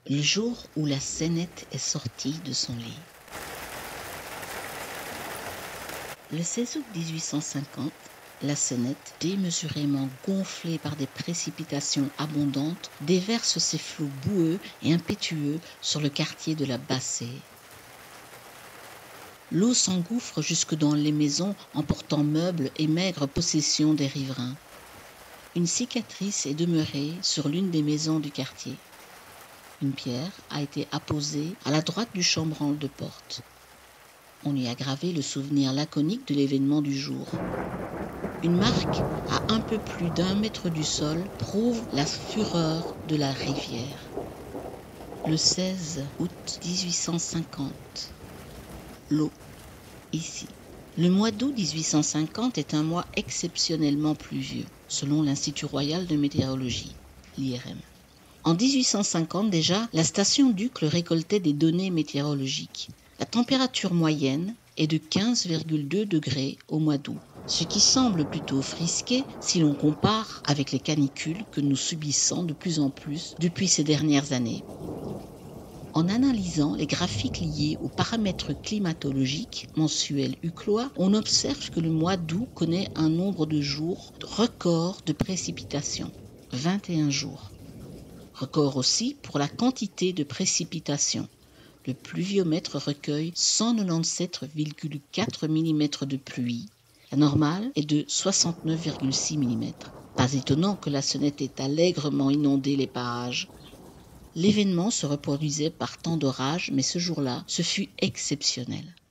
le jour où la Sennette est sortie de son lit. Le 16 août 1850, la Sennette, démesurément gonflée par des précipitations abondantes, déverse ses flots boueux et impétueux sur le quartier de la Bassée. L'eau s'engouffre jusque dans les maisons, emportant meubles et maigres possessions des riverains. Une cicatrice est demeurée sur l'une des maisons du quartier. Une pierre a été apposée à la droite du chambranle de porte. On y a gravé le souvenir laconique de l'événement du jour. Une marque à un peu plus d'1 mètre du sol prouve la fureur de la rivière. Le 16 août 1850. L'eau, ici. Le mois d'août 1850 est un mois exceptionnellement pluvieux, selon l'Institut royal de météorologie, l'IRM. En 1850 déjà, la station d'Uccle récoltait des données météorologiques. La température moyenne est de 15,2 degrés au mois d'août, ce qui semble plutôt frisqué si l'on compare avec les canicules que nous subissons de plus en plus depuis ces dernières années. En analysant les graphiques liés aux paramètres climatologiques mensuels uclois, on observe que le mois d'août connaît un nombre de jours record de précipitations, 21 jours. Record aussi pour la quantité de précipitations. Le pluviomètre recueille 197,4 mm de pluie. La normale est de 69,6 mm. Pas étonnant que la Sennette ait allègrement inondé les parages. L'événement se reproduisait par temps d'orage, mais ce jour-là, ce fut exceptionnel.